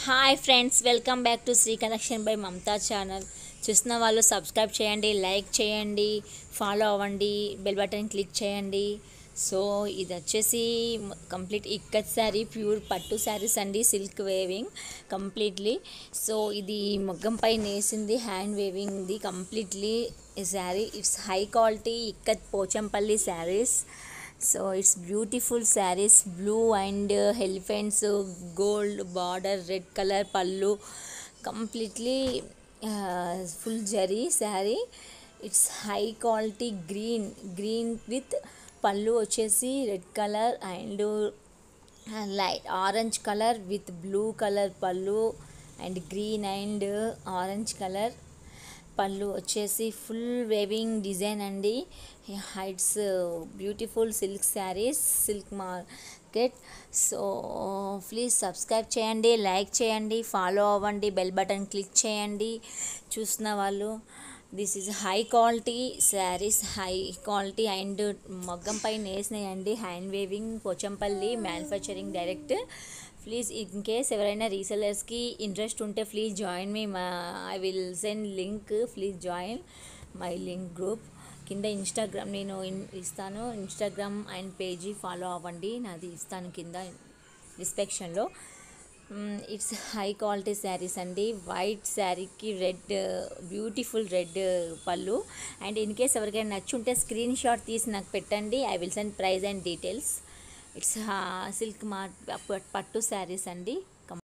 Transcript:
Hi friends, welcome back to Shri collection by Mamata channel. చూస్తున్న వాళ్ళు subscribe చేయండి, లైక్ చేయండి, ఫాలో అవ్వండి, బెల్ బటన్ క్లిక్ చేయండి. సో ఇది వచ్చేసి కంప్లీట్ ఇక్కత్ శారీ, ప్యూర్ పట్టు శారీస్ అండి, సిల్క్ వేవింగ్ కంప్లీట్లీ. సో ఇది మొగ్గంపై నేసింది, హ్యాండ్ వేవింగ్ది కంప్లీట్లీ ఈ sari. It's high quality ikat Pochampally saris. So it's beautiful sarees, blue and elephants, gold border, red color pallu, completely full jari saree. It's high quality green with pallu వచ్చేసి red colour and light orange colour with blue colour pallu and green and orange colour pallu వచ్చేసి full weaving design అండి. It's beautiful silk saris, silk market. So please subscribe చేయండి, like చేయండి, follow అవ్వండి, bell button click చేయండి. చూస్తున్న వాళ్ళు this is high quality saris, high quality and మగ్గంపై నేసినాయండి, hand weaving Pochampally manufacturing direct. Please in case ఎవరైనా రీసెలర్స్కి ఇంట్రెస్ట్ ఉంటే please join me. I will send link, please join my link group. కింద Instagram నేను ఇస్తాను, ఇన్స్టాగ్రామ్ అండ్ పేజీ ఫాలో అవ్వండి, నాది ఇస్తాను కింద డిస్క్రిప్షన్లో. ఇట్స్ హై క్వాలిటీ శారీస్ అండి. వైట్ శారీకి red, beautiful red pallu. And in case ఎవరికైనా నచ్చుంటే స్క్రీన్ షాట్ తీసి నాకు పెట్టండి, I will send price and details. It's silk pattu saris అండి.